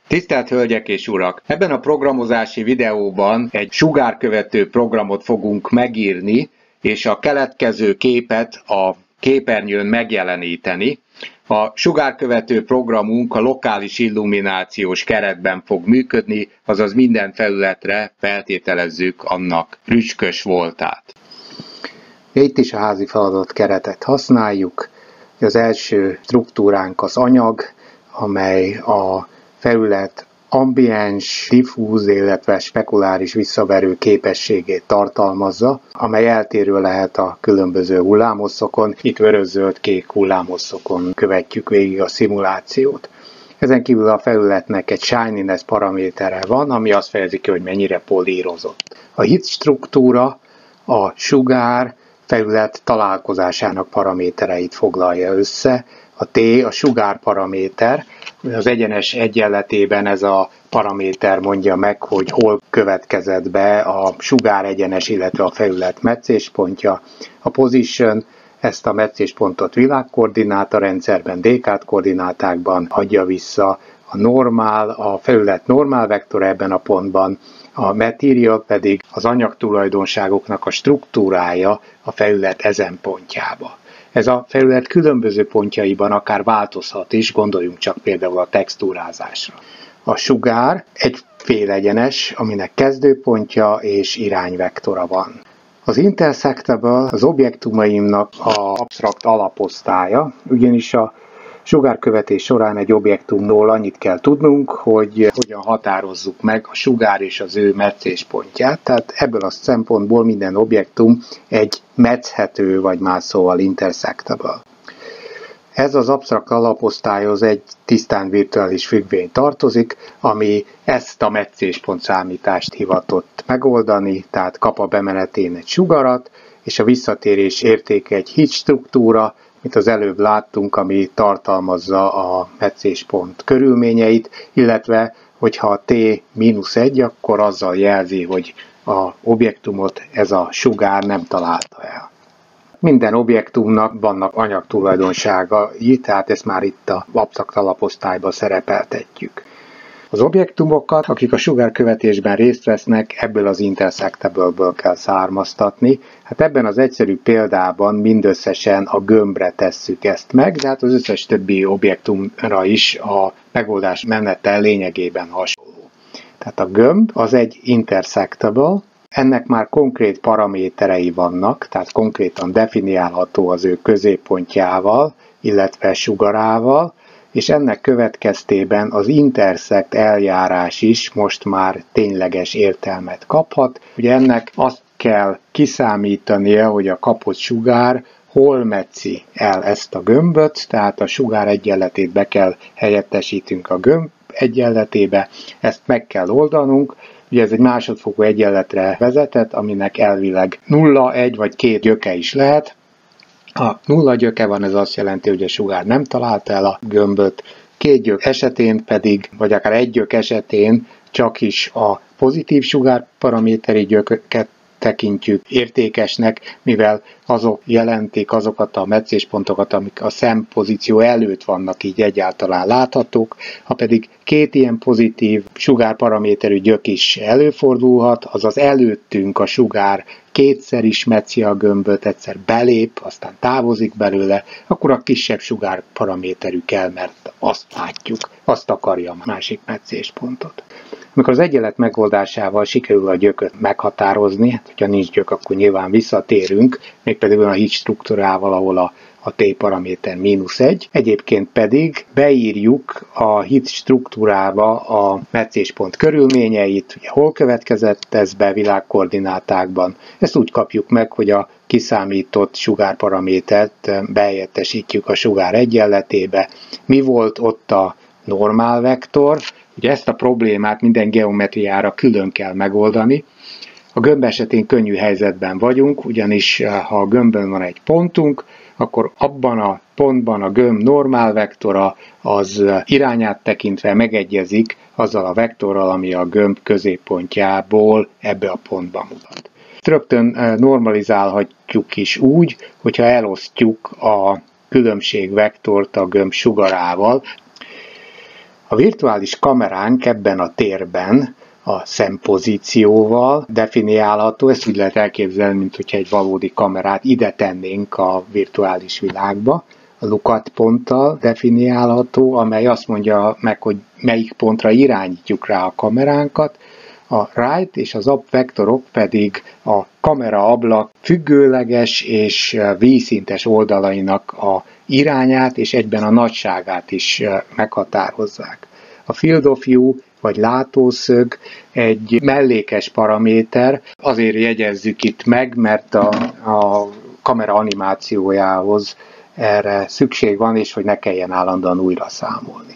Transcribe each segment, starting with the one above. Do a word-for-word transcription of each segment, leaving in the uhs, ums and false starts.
Tisztelt Hölgyek és Urak! Ebben a programozási videóban egy sugárkövető programot fogunk megírni, és a keletkező képet a képernyőn megjeleníteni. A sugárkövető programunk a lokális illuminációs keretben fog működni, azaz minden felületre feltételezzük annak rücskös voltát. Itt is a házi feladat keretet használjuk. Az első struktúránk az anyag, amely a felület ambiens, diffúz, illetve spekuláris visszaverő képességét tartalmazza, amely eltérő lehet a különböző hullámhosszokon. Itt vörös-zöld-kék hullámhosszokon követjük végig a szimulációt. Ezen kívül a felületnek egy shininess paramétere van, ami azt fejezi ki, hogy mennyire polírozott. A hit struktúra a sugár felület találkozásának paramétereit foglalja össze. A T a sugárparaméter, az egyenes egyenletében ez a paraméter mondja meg, hogy hol következett be a sugár egyenes, illetve a felület meccéspontja. A position ezt a meccéspontot világkoordináta rendszerben, dékád koordinátákban adja vissza. A normál, a felület normál vektor ebben a pontban, a material pedig az anyagtulajdonságoknak a struktúrája a felület ezen pontjába. Ez a felület különböző pontjaiban akár változhat is, gondoljunk csak például a textúrázásra. A sugár egy félegyenes, aminek kezdőpontja és irányvektora van. Az intersectable az objektumaimnak az absztrakt alaposztálya, ugyanis a sugárkövetés során egy objektumról annyit kell tudnunk, hogy hogyan határozzuk meg a sugár és az ő meccéspontját. Tehát ebből a szempontból minden objektum egy metszhető, vagy más szóval intersectable. Ez az absztrakt alaposztályhoz egy tisztán virtuális függvény tartozik, ami ezt a meccéspont számítást hivatott megoldani, tehát kap a bemenetén egy sugarat, és a visszatérés értéke egy hit struktúra, mint az előbb láttunk, ami tartalmazza a meccéspont körülményeit, illetve hogyha a T mínusz egy, akkor azzal jelzi, hogy a objektumot ez a sugár nem találta el. Minden objektumnak vannak anyagtulajdonságai, tehát ezt már itt a absztrakt alaposztályban szerepeltetjük. Az objektumokat, akik a sugárkövetésben részt vesznek, ebből az intersectable-ből kell származtatni. Hát ebben az egyszerű példában mindösszesen a gömbre tesszük ezt meg, de hát az összes többi objektumra is a megoldás menete lényegében hasonló. Tehát a gömb az egy intersectable, ennek már konkrét paraméterei vannak, tehát konkrétan definiálható az ő középpontjával, illetve sugarával, és ennek következtében az intersect eljárás is most már tényleges értelmet kaphat. Ugye ennek azt kell kiszámítania, hogy a kapott sugár hol metszi el ezt a gömböt, tehát a sugár egyenletét be kell helyettesítünk a gömb egyenletébe, ezt meg kell oldanunk. Ugye ez egy másodfokú egyenletre vezetett, aminek elvileg nulla, egy vagy két gyöke is lehet. Ha nulla gyöke van, ez azt jelenti, hogy a sugár nem találta el a gömböt, két gyök esetén pedig, vagy akár egy gyök esetén csak is a pozitív sugárparaméteri gyököket tekintjük értékesnek, mivel azok jelentik azokat a meccéspontokat, amik a szempozíció előtt vannak, így egyáltalán láthatók. Ha pedig két ilyen pozitív sugárparaméterű gyök is előfordulhat, azaz előttünk a sugár kétszer is metszi a gömböt, egyszer belép, aztán távozik belőle, akkor a kisebb sugárparaméterű kell, mert azt látjuk, azt akarja a másik meccéspontot. Amikor az egyenlet megoldásával sikerül a gyököt meghatározni, hát hogyha nincs gyök, akkor nyilván visszatérünk, mégpedig olyan hit struktúrával, ahol a, a T paraméter mínusz egy. Egyébként pedig beírjuk a hit struktúrába a meccéspont körülményeit, ugye hol következett ez be világkoordinátákban. Ezt úgy kapjuk meg, hogy a kiszámított sugárparamétert behelyettesítjük a sugár egyenletébe. Mi volt ott a normál vektor? Ugye ezt a problémát minden geometriára külön kell megoldani. A gömb esetén könnyű helyzetben vagyunk, ugyanis ha a gömbön van egy pontunk, akkor abban a pontban a gömb normál vektora az irányát tekintve megegyezik azzal a vektorral, ami a gömb középpontjából ebbe a pontba mutat. Rögtön normalizálhatjuk is úgy, hogyha elosztjuk a különbségvektort a gömb sugarával. A virtuális kameránk ebben a térben a szempozícióval definiálható, ezt úgy lehet elképzelni, mint hogyha egy valódi kamerát ide tennénk a virtuális világba. A lookat ponttal definiálható, amely azt mondja meg, hogy melyik pontra irányítjuk rá a kameránkat. A right és az up vektorok pedig a kamera ablak függőleges és vízszintes oldalainak a irányát és egyben a nagyságát is meghatározzák. A field of view vagy látószög egy mellékes paraméter, azért jegyezzük itt meg, mert a, a kamera animációjához erre szükség van, és hogy ne kelljen állandóan újra számolni.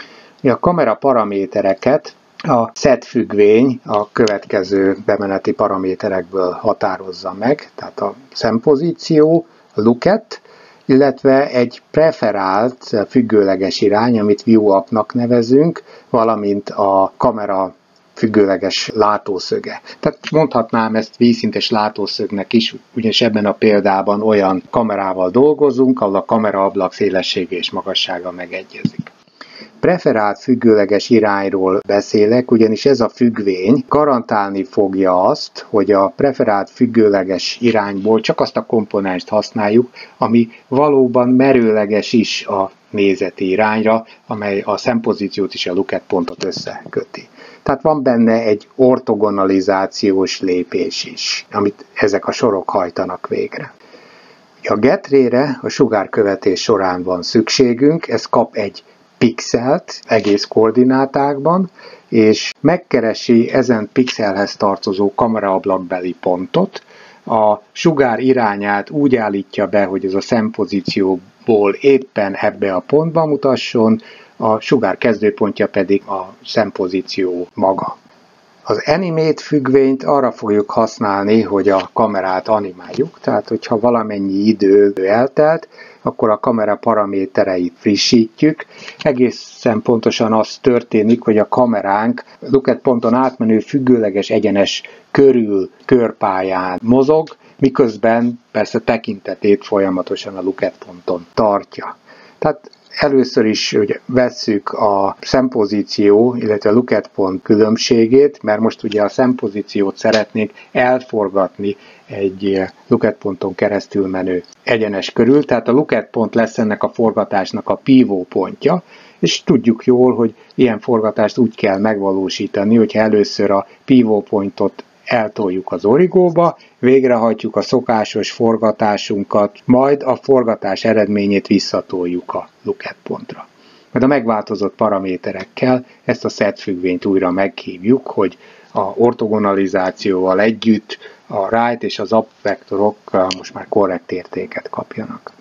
A kamera paramétereket a set függvény a következő bemeneti paraméterekből határozza meg, tehát a szempozíció, a lookat, illetve egy preferált függőleges irány, amit view up-nak nevezünk, valamint a kamera függőleges látószöge. Tehát mondhatnám ezt vízszintes látószögnek is, ugyanis ebben a példában olyan kamerával dolgozunk, ahol a kamera ablak szélessége és magassága megegyezik. Preferált függőleges irányról beszélek, ugyanis ez a függvény garantálni fogja azt, hogy a preferált függőleges irányból csak azt a komponenst használjuk, ami valóban merőleges is a nézeti irányra, amely a szempozíciót és a lookat pontot összeköti. Tehát van benne egy ortogonalizációs lépés is, amit ezek a sorok hajtanak végre. A getrére a sugárkövetés során van szükségünk, ez kap egy pixelt egész koordinátákban, és megkeresi ezen pixelhez tartozó kameraablakbeli pontot, a sugár irányát úgy állítja be, hogy ez a szempozícióból éppen ebbe a pontba mutasson, a sugár kezdőpontja pedig a szempozíció maga. Az animate függvényt arra fogjuk használni, hogy a kamerát animáljuk, tehát hogyha valamennyi idő eltelt, akkor a kamera paramétereit frissítjük. Egészen pontosan az történik, hogy a kameránk lookat ponton átmenő függőleges egyenes körül körpályán mozog, miközben persze tekintetét folyamatosan a lookat ponton tartja. Tehát először is ugye, vesszük a szempozíció, illetve a lookat pont különbségét, mert most ugye a szempozíciót szeretnénk elforgatni egy lookat ponton keresztül menő egyenes körül, tehát a lookat pont lesz ennek a forgatásnak a pivot pontja, és tudjuk jól, hogy ilyen forgatást úgy kell megvalósítani, hogyha először a pivot pontot eltoljuk az origóba, végrehajtjuk a szokásos forgatásunkat, majd a forgatás eredményét visszatoljuk a lookat pontra. Majd a megváltozott paraméterekkel ezt a set függvényt újra meghívjuk, hogy a ortogonalizációval együtt a right és az up vektorok most már korrekt értéket kapjanak.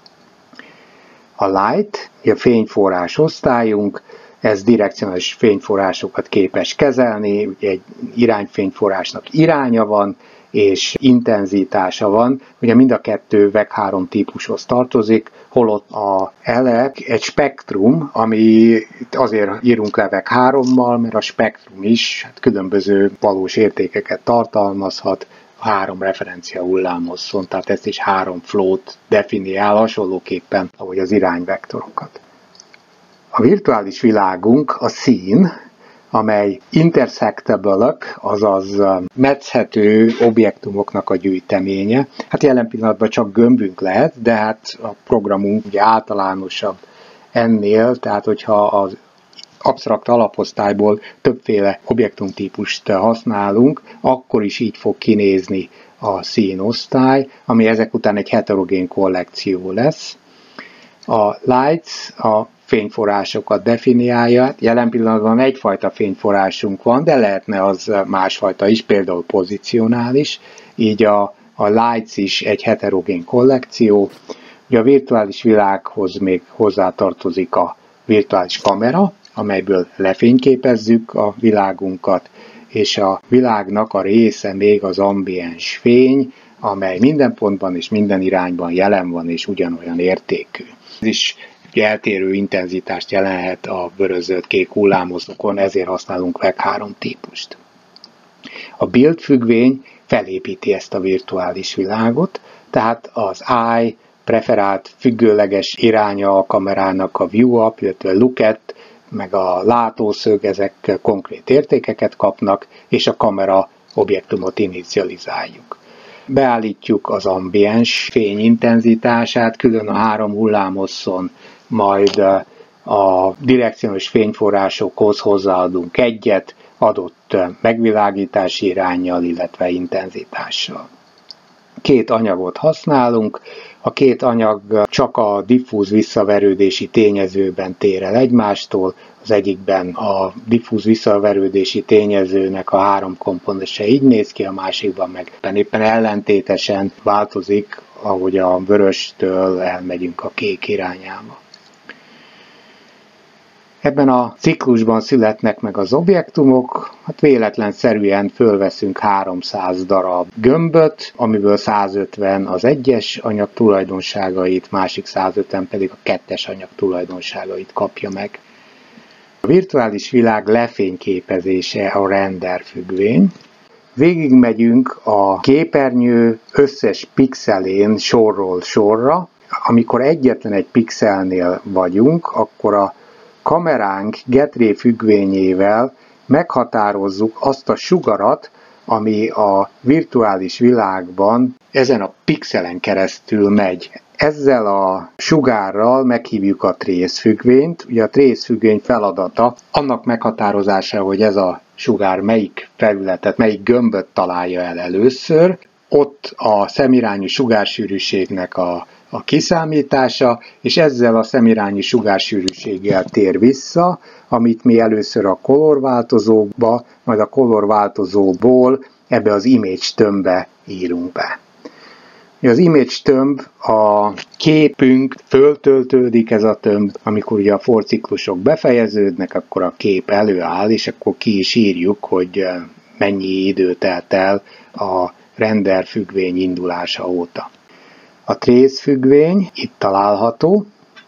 A light, a fényforrás osztályunk, ez direkcionális fényforrásokat képes kezelni, ugye egy irányfényforrásnak iránya van, és intenzitása van, ugye mind a kettő veg három típushoz tartozik, holott a elek egy spektrum, ami azért írunk le veg hárommal, mert a spektrum is hát különböző valós értékeket tartalmazhat, a három referencia hullámhosszon, tehát ezt is három float definiál, hasonlóképpen, ahogy az irányvektorokat. A virtuális világunk a scene, amely intersectable-ök, azaz metszhető objektumoknak a gyűjteménye. Hát jelen pillanatban csak gömbünk lehet, de hát a programunk ugye általánosabb ennél, tehát hogyha az absztrakt alaposztályból többféle objektumtípust használunk, akkor is így fog kinézni a scene osztály, ami ezek után egy heterogén kollekció lesz. A lights a fényforrásokat definiálja. Jelen pillanatban egyfajta fényforrásunk van, de lehetne az másfajta is, például pozicionális, így a, a lights is egy heterogén kollekció. Ugye a virtuális világhoz még hozzátartozik a virtuális kamera, amelyből lefényképezzük a világunkat, és a világnak a része még az ambiens fény, amely minden pontban és minden irányban jelen van és ugyanolyan értékű. Ez is eltérő intenzitást jelenhet a vörös-zöld kék hullámhozókon, ezért használunk veg három típust. A build függvény felépíti ezt a virtuális világot, tehát az eye preferált függőleges iránya a kamerának a view up, illetve lookat meg a látószög, ezek konkrét értékeket kapnak, és a kamera objektumot inicializáljuk. Beállítjuk az ambiens fény intenzitását, külön a három hullámhosszon, majd a direkciós fényforrásokhoz hozzáadunk egyet, adott megvilágítási iránnyal, illetve intenzitással. Két anyagot használunk, a két anyag csak a diffúz visszaverődési tényezőben tér el egymástól, az egyikben a diffúz visszaverődési tényezőnek a három komponense így néz ki, a másikban meg éppen ellentétesen változik, ahogy a vöröstől elmegyünk a kék irányába. Ebben a ciklusban születnek meg az objektumok, hát véletlenszerűen fölveszünk háromszáz darab gömböt, amiből száz ötven az egyes anyag tulajdonságait, másik száz ötven pedig a kettes anyag tulajdonságait kapja meg. A virtuális világ lefényképezése a render függvény. Végigmegyünk a képernyő összes pixelén sorról sorra. Amikor egyetlen egy pixelnél vagyunk, akkor a kameránk Getray függvényével meghatározzuk azt a sugarat, ami a virtuális világban ezen a pixelen keresztül megy. Ezzel a sugárral meghívjuk a trace függvényt. Ugye a trace függvény feladata annak meghatározása, hogy ez a sugár melyik felületet, melyik gömböt találja el először. Ott a szemirányú sugársűrűségnek a a kiszámítása, és ezzel a szemirányi sugársűrűséggel tér vissza, amit mi először a color változóba, majd a color változóból ebbe az image tömbbe írunk be. Az image tömb, a képünk föltöltődik, ez a tömb, amikor ugye a for ciklusok befejeződnek, akkor a kép előáll, és akkor ki is írjuk, hogy mennyi idő telt el a render függvény indulása óta. A trace függvény itt található.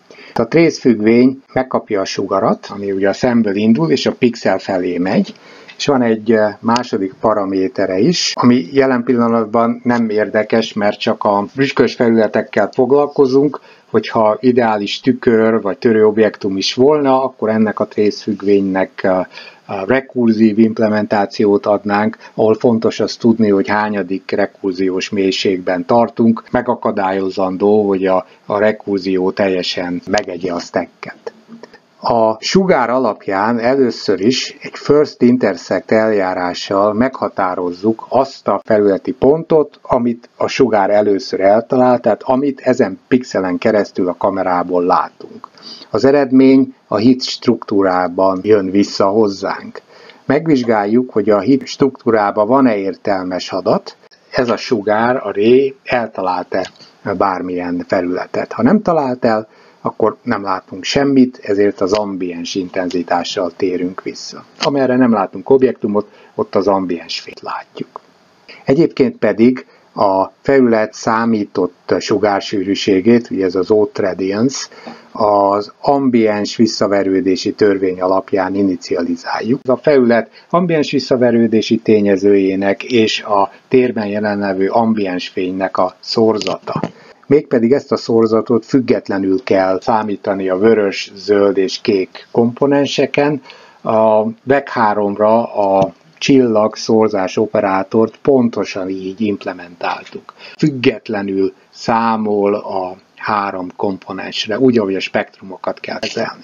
A trace függvény megkapja a sugarat, ami ugye a szemből indul, és a pixel felé megy, és van egy második paramétere is, ami jelen pillanatban nem érdekes, mert csak a trükkös felületekkel foglalkozunk, hogyha ideális tükör vagy törőobjektum is volna, akkor ennek a trace függvénynek a rekurzív implementációt adnánk, ahol fontos az tudni, hogy hányadik rekurziós mélységben tartunk, megakadályozandó, hogy a, a rekurzió teljesen megegye a stacket. A sugár alapján először is egy first intersect eljárással meghatározzuk azt a felületi pontot, amit a sugár először eltalál, tehát amit ezen pixelen keresztül a kamerából látunk. Az eredmény a hit struktúrában jön vissza hozzánk. Megvizsgáljuk, hogy a hit struktúrában van-e értelmes adat, ez a sugár, a ray eltalált-e bármilyen felületet. Ha nem talált el, akkor nem látunk semmit, ezért az ambiens intenzitással térünk vissza. Amerre nem látunk objektumot, ott az ambiens fényt látjuk. Egyébként pedig a felület számított sugársűrűségét, ugye ez az Oath radiance, az ambiens visszaverődési törvény alapján inicializáljuk. A felület ambiens visszaverődési tényezőjének és a térben jelenlevő ambiens fénynek a szorzata. Mégpedig ezt a szorzatot függetlenül kell számítani a vörös, zöld és kék komponenseken. A veg háromra a csillag szorzás operátort pontosan így implementáltuk. Függetlenül számol a három komponensre, úgy, ahogy a spektrumokat kell kezelni.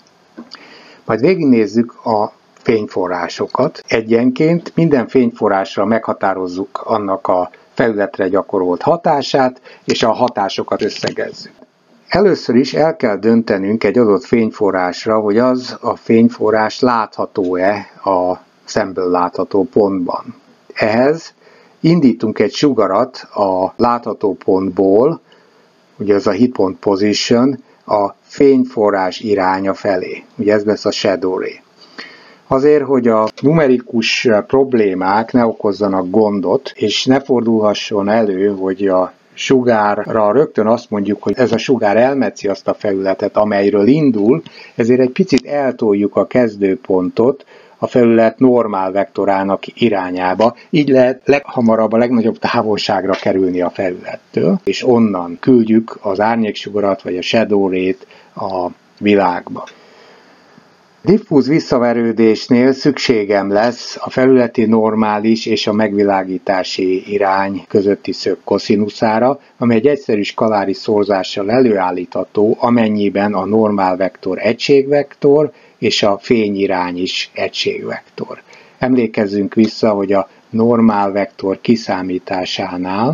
Majd végignézzük a fényforrásokat. Egyenként minden fényforrásra meghatározzuk annak a felületre gyakorolt hatását, és a hatásokat összegezzük. Először is el kell döntenünk egy adott fényforrásra, hogy az a fényforrás látható-e a szemből látható pontban. Ehhez indítunk egy sugarat a látható pontból, ugye ez a hit point position, a fényforrás iránya felé. Ugye ez lesz a shadow ray. Azért, hogy a numerikus problémák ne okozzanak gondot, és ne fordulhasson elő, hogy a sugárra rögtön azt mondjuk, hogy ez a sugár elmetszi azt a felületet, amelyről indul, ezért egy picit eltoljuk a kezdőpontot a felület normál vektorának irányába, így lehet leghamarabb a legnagyobb távolságra kerülni a felülettől, és onnan küldjük az árnyéksugarat vagy a shadow ray-t a világba. Diffúz visszaverődésnél szükségem lesz a felületi normális és a megvilágítási irány közötti szög koszinuszára, ami egy egyszerű skalári szorzással előállítható, amennyiben a normál vektor egységvektor és a fényirány is egységvektor. Emlékezzünk vissza, hogy a normál vektor kiszámításánál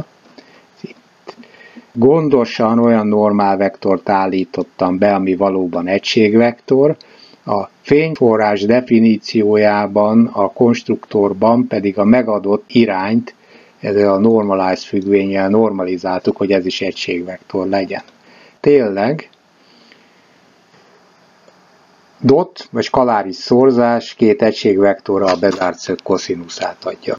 gondosan olyan normál vektort állítottam be, ami valóban egységvektor, a fényforrás definíciójában, a konstruktorban pedig a megadott irányt ezzel a normalize függvénnyel normalizáltuk, hogy ez is egységvektor legyen. Tényleg, dot vagy skaláris szorzás két egységvektorral a bezárt szög koszinuszát adja.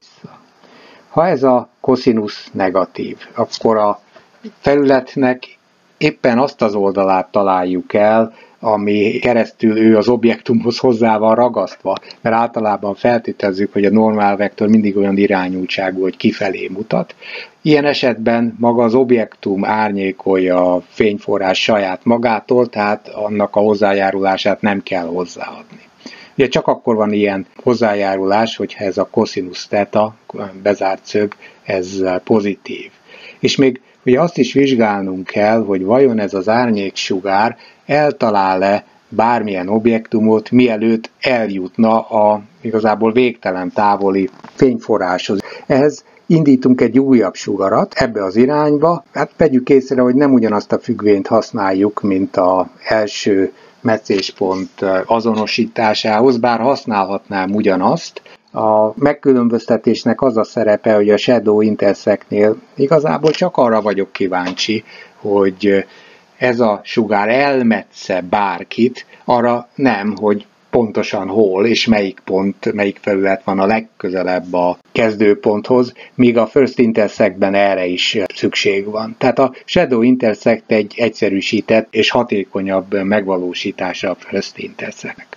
Ha ez a koszinusz negatív, akkor a felületnek éppen azt az oldalát találjuk el, ami keresztül ő az objektumhoz hozzá van ragasztva, mert általában feltételezzük, hogy a normál vektor mindig olyan irányultságú, hogy kifelé mutat. Ilyen esetben maga az objektum árnyékolja a fényforrás saját magától, tehát annak a hozzájárulását nem kell hozzáadni. Ugye csak akkor van ilyen hozzájárulás, hogyha ez a koszinusz theta, bezárt szög, ez pozitív. És még ugye azt is vizsgálnunk kell, hogy vajon ez az árnyéksugár eltalál-e bármilyen objektumot, mielőtt eljutna a igazából végtelen távoli fényforráshoz. Ehhez indítunk egy újabb sugarat ebbe az irányba. Hát vegyük észre, hogy nem ugyanazt a függvényt használjuk, mint az első meccéspont azonosításához, bár használhatnám ugyanazt. A megkülönböztetésnek az a szerepe, hogy a shadow intersectnél igazából csak arra vagyok kíváncsi, hogy ez a sugár elmetsze bárkit, arra nem, hogy pontosan hol és melyik pont, melyik felület van a legközelebb a kezdőponthoz, míg a first intersectben erre is szükség van. Tehát a shadow intersect egy egyszerűsített és hatékonyabb megvalósítása a first intersect.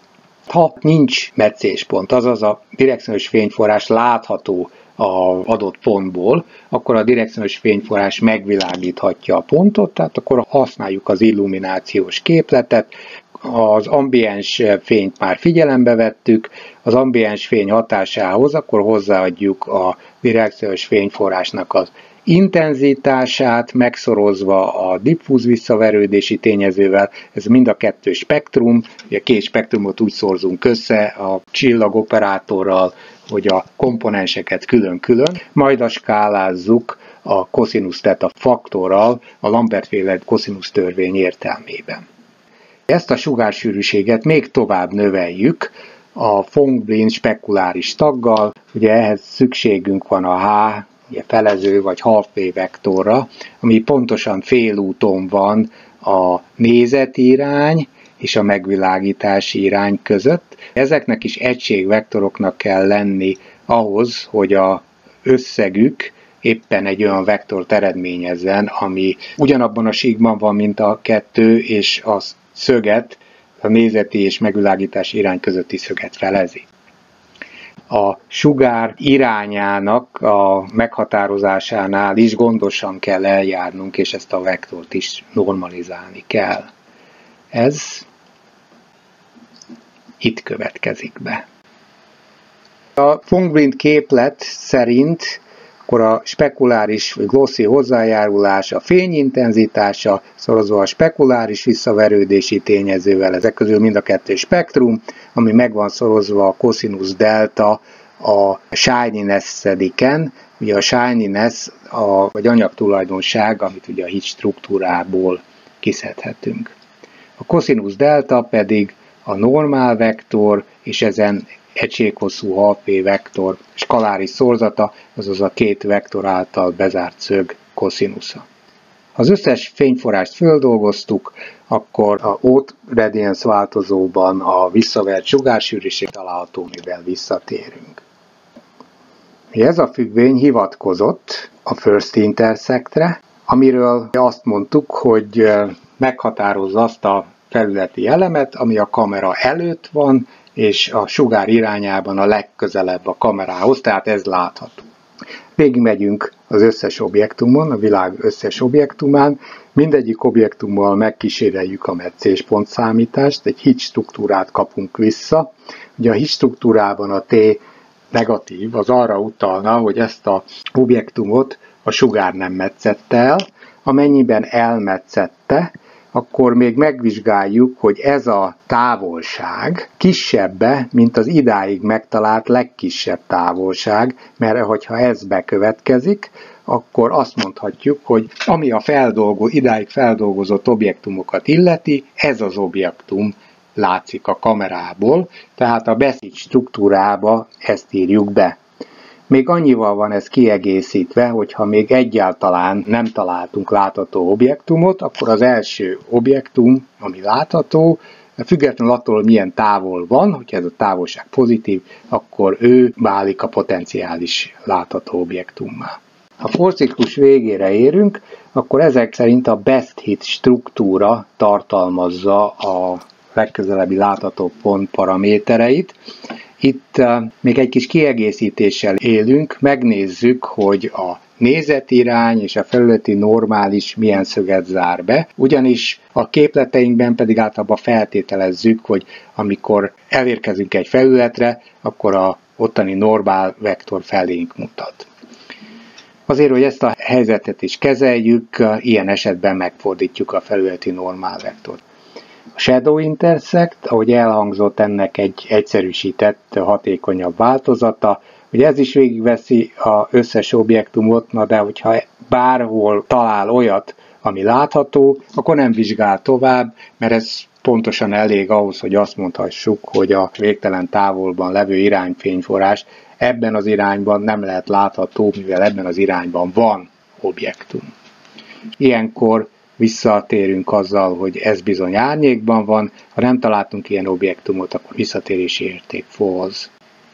Ha nincs meccéspont, azaz a direkciós fényforrás látható az adott pontból, akkor a direkciós fényforrás megvilágíthatja a pontot, tehát akkor használjuk az illuminációs képletet, az ambiens fényt már figyelembe vettük, az ambiens fény hatásához akkor hozzáadjuk a direkciós fényforrásnak az intenzitását, megszorozva a diffúz visszaverődési tényezővel, ez mind a kettő spektrum, ugye két spektrumot úgy szorzunk össze a csillagoperátorral, hogy a komponenseket külön-külön, majd a skálázzuk a koszinusz theta faktorral a Lambert-féle koszinusz törvény értelmében. Ezt a sugársűrűséget még tovább növeljük a Fong-Blind spekuláris taggal, ugye ehhez szükségünk van a H, ugye felező vagy half-wave vektorra, ami pontosan félúton van a nézeti irány és a megvilágítási irány között. Ezeknek is egységvektoroknak kell lenni ahhoz, hogy a összegük éppen egy olyan vektort eredményezzen, ami ugyanabban a síkban van, mint a kettő, és a szöget, a nézeti és megvilágítási irány közötti szöget felezi. A sugár irányának a meghatározásánál is gondosan kell eljárnunk, és ezt a vektort is normalizálni kell. Ez itt következik be. A Fong-Blind képlet szerint akkor a spekuláris vagy glossy hozzájárulás, a fényintenzitása szorozva a spekuláris visszaverődési tényezővel, ezek közül mind a kettő spektrum, ami meg van szorozva a koszinusz delta a shininess-ediken. Ugye a shininess a, vagy anyagtulajdonság, amit ugye a Higgs struktúrából kiszedhetünk. A koszinusz delta pedig a normál vektor, és ezen egységhosszú half-wave vektor skaláris szorzata, azaz a két vektor által bezárt szög koszínusza. Ha az összes fényforrást földolgoztuk, akkor a Ott radiance változóban a visszavert sugársűrűség található, mivel visszatérünk. Ez a függvény hivatkozott a first intersectre, amiről azt mondtuk, hogy meghatározza azt a felületi elemet, ami a kamera előtt van, és a sugár irányában a legközelebb a kamerához, tehát ez látható. Végigmegyünk az összes objektumon, a világ összes objektumán. Mindegyik objektummal megkíséreljük a metszéspontszámítást, egy Higgs struktúrát kapunk vissza. Ugye a Higgs struktúrában a T negatív, az arra utalna, hogy ezt az objektumot a sugár nem metszette el. Amennyiben elmetszette, akkor még megvizsgáljuk, hogy ez a távolság kisebbe, mint az idáig megtalált legkisebb távolság, mert hogyha ez bekövetkezik, akkor azt mondhatjuk, hogy ami a feldolgo, idáig feldolgozott objektumokat illeti, ez az objektum látszik a kamerából, tehát a beszéd struktúrába ezt írjuk be. Még annyival van ez kiegészítve, hogyha még egyáltalán nem találtunk látható objektumot, akkor az első objektum, ami látható, függetlenül attól, hogy milyen távol van, hogyha ez a távolság pozitív, akkor ő válik a potenciális látható objektummá. Ha forciklus végére érünk, akkor ezek szerint a best hit struktúra tartalmazza a legközelebbi látható pont paramétereit. Itt még egy kis kiegészítéssel élünk, megnézzük, hogy a nézetirány és a felületi normális milyen szöget zár be, ugyanis a képleteinkben pedig általában feltételezzük, hogy amikor elérkezünk egy felületre, akkor a ottani normál vektor felénk mutat. Azért, hogy ezt a helyzetet is kezeljük, ilyen esetben megfordítjuk a felületi normál vektort. A shadow intersect, ahogy elhangzott, ennek egy egyszerűsített, hatékonyabb változata. Ugye ez is végigveszi az összes objektumot, na de hogyha bárhol talál olyat, ami látható, akkor nem vizsgál tovább, mert ez pontosan elég ahhoz, hogy azt mondhassuk, hogy a végtelen távolban levő irányfényforrás ebben az irányban nem lehet látható, mivel ebben az irányban van objektum. Ilyenkor visszatérünk azzal, hogy ez bizony árnyékban van, ha nem találtunk ilyen objektumot, akkor visszatérési érték false.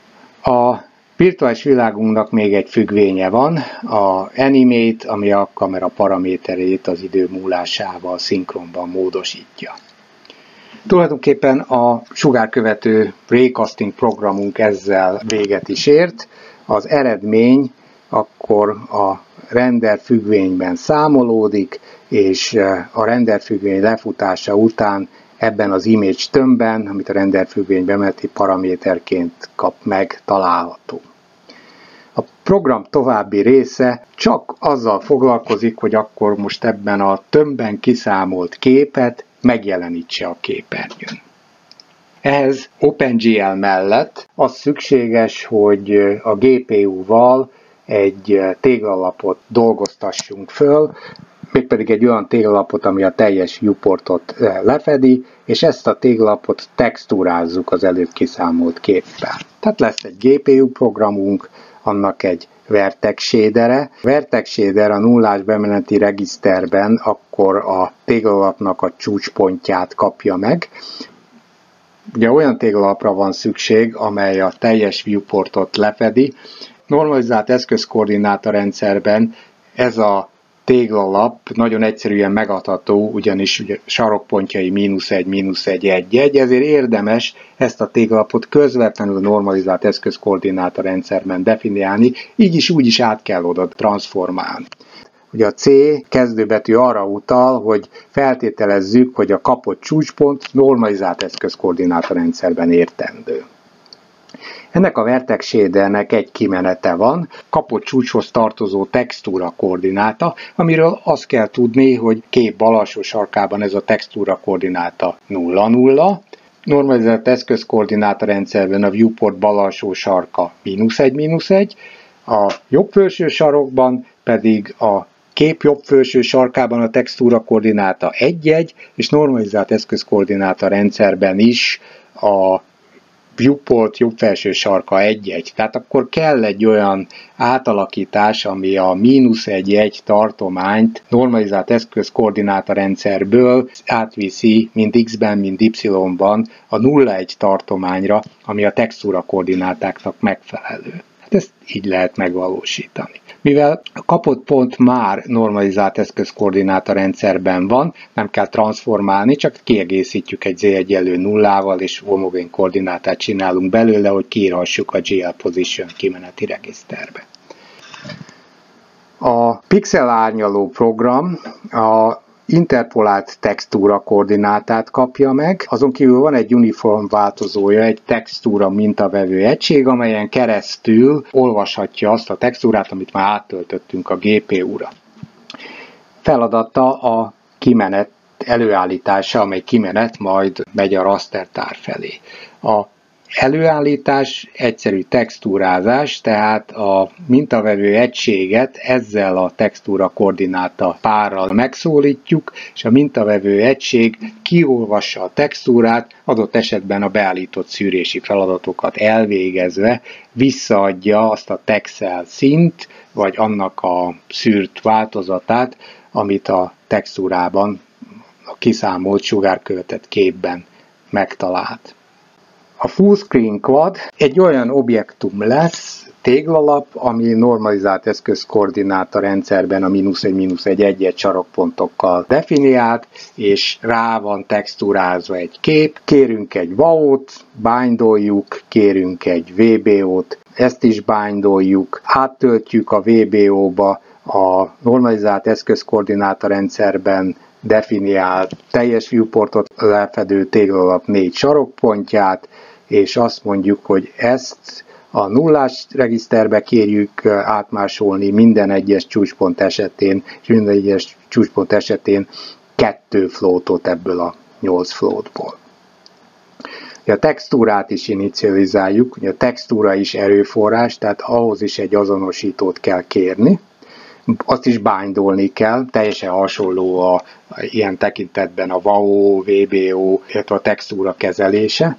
A virtuális világunknak még egy függvénye van, a animate, ami a kamera paraméterét az idő múlásával szinkronban módosítja. Tulajdonképpen a sugárkövető raycasting programunk ezzel véget is ért. Az eredmény akkor a render függvényben számolódik, és a render függvény lefutása után ebben az image tömbben, amit a render függvény bemeti paraméterként kap meg, található. A program további része csak azzal foglalkozik, hogy akkor most ebben a tömbben kiszámolt képet megjelenítse a képernyőn. Ehhez OpenGL mellett az szükséges, hogy a gé pé u-val egy téglalapot dolgoztassunk föl, mégpedig egy olyan téglalapot, ami a teljes viewportot lefedi, és ezt a téglalapot textúrázzuk az előbb kiszámolt képpel. Tehát lesz egy gé pé u programunk, annak egy vertex shadere. A vertex shader a nullás bemeneti regiszterben akkor a téglalapnak a csúcspontját kapja meg. Ugye olyan téglalapra van szükség, amely a teljes viewportot lefedi. Normalizált eszközkoordináta rendszerben ez a téglalap nagyon egyszerűen megadható, ugyanis ugye sarokpontjai mínusz egy, mínusz egy, egy, egy, ezért érdemes ezt a téglalapot közvetlenül a normalizált eszközkoordináta rendszerben definiálni, így is úgy is át kell oda transformálni. Ugye a C kezdőbetű arra utal, hogy feltételezzük, hogy a kapott csúcspont normalizált eszközkoordináta rendszerben értendő. Ennek a vertex shadernek egy kimenete van, kapott csúcshoz tartozó textúra koordináta, amiről azt kell tudni, hogy kép bal alsó sarkában ez a textúra koordináta nulla nulla, normalizált eszközkoordináta rendszerben a viewport bal alsó sarka mínusz egy, mínusz egy, a jobb felső sarokban pedig a kép jobb felső sarkában a textúra koordináta egy egy, és normalizált eszközkoordináta rendszerben is a viewport jobb felső sarka egy egy. Tehát akkor kell egy olyan átalakítás, ami a mínusz egy egy tartományt normalizált eszközkoordináta rendszerből átviszi mind x-ben, mind y-ban a nulla egy tartományra, ami a textúra koordinátáknak megfelelő. Hát ezt így lehet megvalósítani. Mivel a kapott pont már normalizált eszközkoordináta rendszerben van, nem kell transformálni, csak kiegészítjük egy z egyenlő nullával, és homogén koordinátát csinálunk belőle, hogy kiírhassuk a gl position kimeneti regiszterbe. A pixel árnyaló program a interpolált textúra koordinátát kapja meg, azon kívül van egy uniform változója, egy textúra mintavevő egység, amelyen keresztül olvashatja azt a textúrát, amit már áttöltöttünk a gé pé u-ra. Feladata a kimenet előállítása, amely kimenet majd megy a rastertár felé. A előállítás egyszerű textúrázás, tehát a mintavevő egységet ezzel a textúra koordináta párral megszólítjuk, és a mintavevő egység kiolvassa a textúrát, adott esetben a beállított szűrési feladatokat elvégezve visszaadja azt a texel szint, vagy annak a szűrt változatát, amit a textúrában, a kiszámolt sugárkövetett képben megtalált. A fullscreen quad egy olyan objektum lesz, téglalap, ami normalizált eszközkoordináta rendszerben a mínusz egy, mínusz egy, egy-egy sarokpontokkal definiált, és rá van textúrázva egy kép. Kérünk egy vé á o-t, bindoljuk, kérünk egy vé bé o-t, ezt is bindoljuk, áttöltjük a vé bé o-ba a normalizált eszközkoordináta rendszerben definiált teljes viewportot lefedő téglalap négy sarokpontját, és azt mondjuk, hogy ezt a nullás regiszterbe kérjük átmásolni minden egyes csúcspont esetén, és minden egyes csúcspont esetén kettő floatot ebből a nyolc floatból. A textúrát is inicializáljuk, a textúra is erőforrás, tehát ahhoz is egy azonosítót kell kérni. Azt is bindolni kell, teljesen hasonló a, a ilyen tekintetben a vé á o, vé bé o, illetve a textúra kezelése.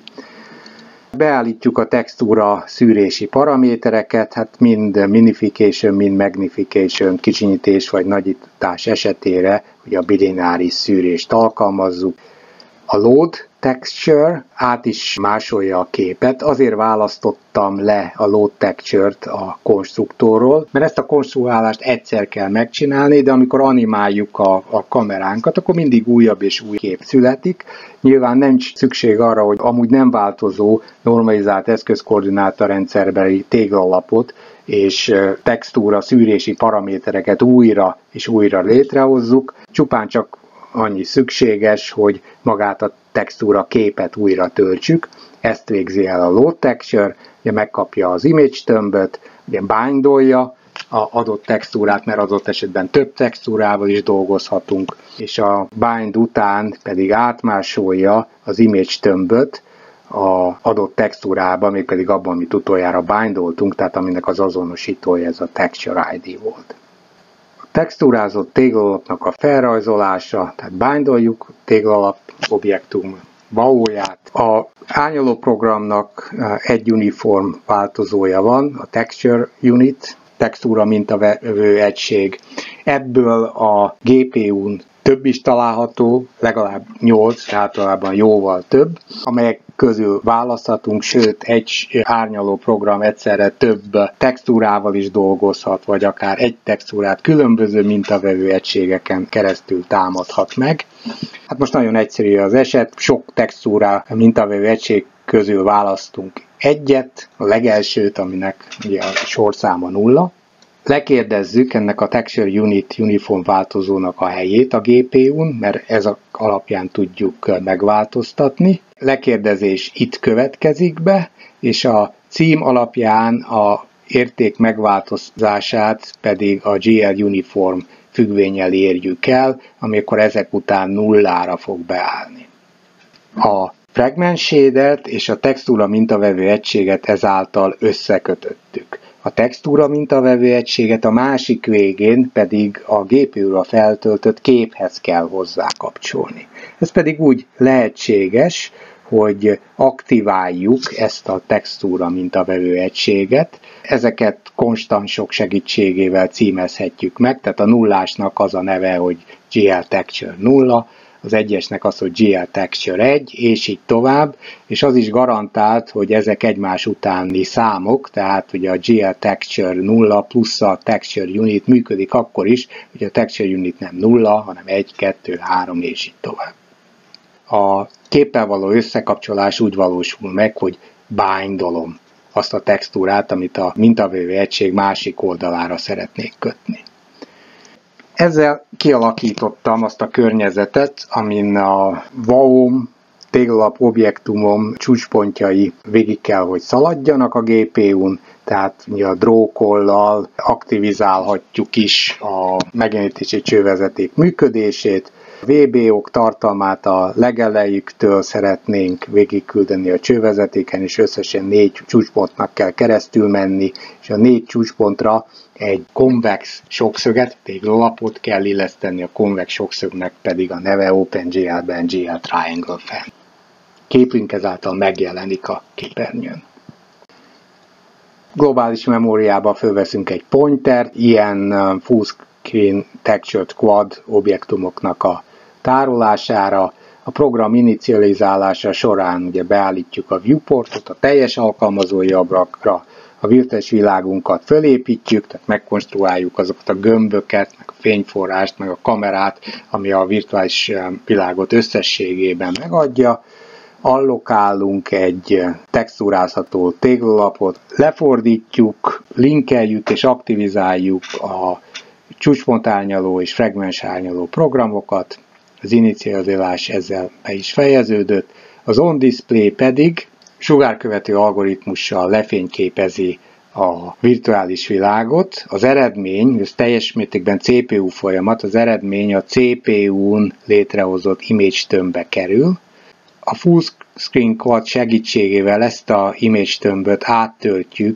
Beállítjuk a textúra szűrési paramétereket, hát mind minification, mind magnification, kicsinyítés vagy nagyítás esetére ugye a bilináris szűrést alkalmazzuk. A load texture át is másolja a képet, azért választottam le a load texture-t a konstruktorról, mert ezt a konstruálást egyszer kell megcsinálni, de amikor animáljuk a, a kameránkat, akkor mindig újabb és új kép születik. Nyilván nincs szükség arra, hogy amúgy nem változó normalizált eszközkoordináta rendszerbeli téglalapot és textúra szűrési paramétereket újra és újra létrehozzuk, csupán csak annyi szükséges, hogy magát a textúra képet újra töltsük, ezt végzi el a load texture, ugye megkapja az image tömböt, ugye bindolja a adott textúrát, mert adott esetben több textúrával is dolgozhatunk, és a bind után pedig átmásolja az image tömböt az adott textúrába, mégpedig abban, amit utoljára bindoltunk, tehát aminek az azonosítója ez a texture i dé volt. Textúrázott téglalapnak a felrajzolása, tehát bindoljuk téglalap objektum vé á o-ját. A árnyaló programnak egy uniform változója van, a texture unit, textúra mintavevő egység. Ebből a gé pé u-n több is található, legalább nyolc, általában jóval több, amelyek közül választhatunk, sőt egy árnyaló program egyszerre több textúrával is dolgozhat, vagy akár egy textúrát különböző mintavevő egységeken keresztül támadhat meg. Hát most nagyon egyszerű az eset, sok textúrá mintavevő egység közül választunk egyet, a legelsőt, aminek ugye a sorszáma nulla. Lekérdezzük ennek a texture unit uniform változónak a helyét a gé pé u-n, mert ez alapján tudjuk megváltoztatni. Lekérdezés itt következik be, és a cím alapján a érték megváltozását pedig a gé el uniform függvénnyel érjük el, amikor ezek után nullára fog beállni. A fragment shadert és a textúra mintavevő egységet ezáltal összekötöttük. A textúra mintavevő egységet a másik végén pedig a gé pé u-ra feltöltött képhez kell hozzá kapcsolni. Ez pedig úgy lehetséges, hogy aktiváljuk ezt a textúra mintavevő egységet. Ezeket konstansok segítségével címezhetjük meg, tehát a nullásnak az a neve, hogy gé el texture nulla, az egyesnek az, hogy gé el texture egy, és így tovább, és az is garantált, hogy ezek egymás utáni számok, tehát ugye a gé el texture nulla plusz a texture unit működik akkor is, hogy a texture unit nem nulla, hanem egy, kettő, három, és így tovább. A képpel való összekapcsolás úgy valósul meg, hogy bindolom azt a textúrát, amit a mintavevő egység másik oldalára szeretnék kötni. Ezzel kialakítottam azt a környezetet, amin a vaom, téglalap objektumom csúcspontjai végig kell, hogy szaladjanak a gé pé ún, tehát a drókollal aktivizálhatjuk is a megjelenítési csővezeték működését. vé bé ók tartalmát a legelejüktől szeretnénk végigküldeni a csővezetéken, és összesen négy csúcspontnak kell keresztül menni, és a négy csúcspontra egy konvex sokszöget, téglalapot kell illeszteni, a konvex sokszögnek pedig a neve OpenGL Ben gé el Triangle Fan. Képünk ezáltal megjelenik a képernyőn. Globális memóriába fölveszünk egy pointert, ilyen full screen textured quad objektumoknak a tárolására. A program inicializálása során ugye beállítjuk a viewportot a teljes alkalmazói ablakra, a virtuális világunkat fölépítjük, tehát megkonstruáljuk azokat a gömböket, meg a fényforrást, meg a kamerát, ami a virtuális világot összességében megadja. Allokálunk egy textúrázható téglalapot, lefordítjuk, linkeljük és aktivizáljuk a csúcspontárnyaló és fragmensárnyaló programokat. Az inicializálás ezzel be is fejeződött. Az on-display pedig sugárkövető algoritmussal lefényképezi a virtuális világot. Az eredmény, ez teljes mértékben cé pé u folyamat, az eredmény a cé pé ún létrehozott image tömbbe kerül. A full screen quad segítségével ezt a image tömböt áttöltjük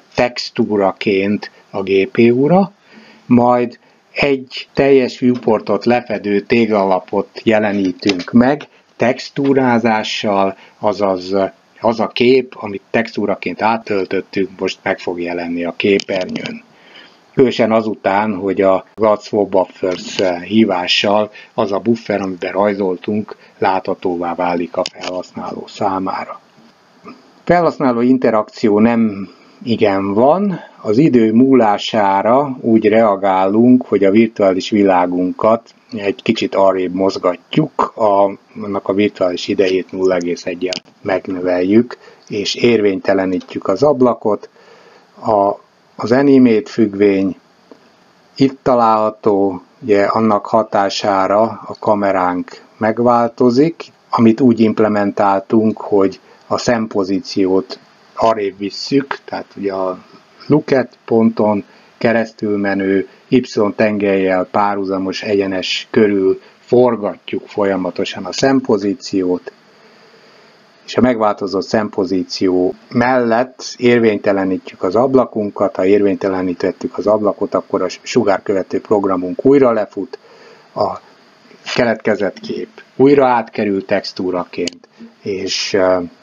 textúraként a gé pé ú-ra, majd egy teljes viewportot lefedő téglalapot jelenítünk meg textúrázással, azaz az a kép, amit textúraként áttöltöttük, most meg fog jelenni a képernyőn. Különösen azután, hogy a Gladswap Buffers hívással az a buffer, amiben rajzoltunk, láthatóvá válik a felhasználó számára. Felhasználó interakció nem igen van, az idő múlására úgy reagálunk, hogy a virtuális világunkat egy kicsit arrébb mozgatjuk, a, annak a virtuális idejét nulla egész egyel megnöveljük, és érvénytelenítjük az ablakot. A, az animate függvény itt található, ugye annak hatására a kameránk megváltozik, amit úgy implementáltunk, hogy a szempozíciót arrébb visszük, tehát ugye a look-at ponton keresztül menő Y-tengelyjel párhuzamos egyenes körül forgatjuk folyamatosan a szempozíciót, és a megváltozott szempozíció mellett érvénytelenítjük az ablakunkat. Ha érvénytelenítettük az ablakot, akkor a sugárkövető programunk újra lefut, a keletkezett kép újra átkerül textúraként, és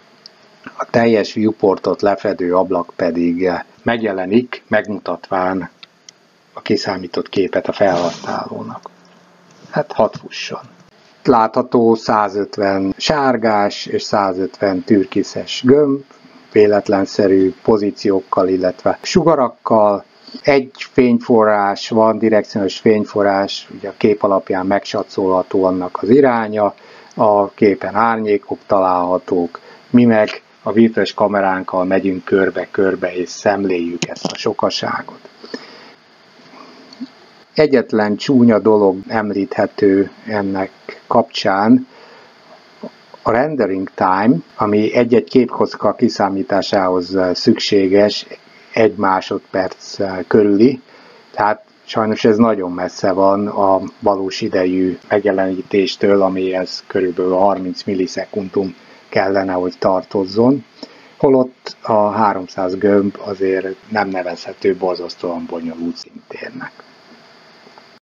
a teljes viewportot lefedő ablak pedig megjelenik, megmutatván a kiszámított képet a felhasználónak. Hát hadd fusson. Látható százötven sárgás és százötven türkiszes gömb, véletlenszerű pozíciókkal, illetve sugarakkal. Egy fényforrás van, direkciós fényforrás, ugye a kép alapján megsatszolható annak az iránya, a képen árnyékok találhatók, mi meg a virtuális kameránkkal megyünk körbe-körbe és szemléljük ezt a sokaságot. Egyetlen csúnya dolog említhető ennek kapcsán, a rendering time, ami egy-egy képkocka kiszámításához szükséges, egy másodperc körüli, tehát sajnos ez nagyon messze van a valós idejű megjelenítéstől, amihez körülbelül harminc millisekundum kellene, hogy tartozzon, holott a háromszáz gömb azért nem nevezhető borzasztóan bonyolult szintérnek.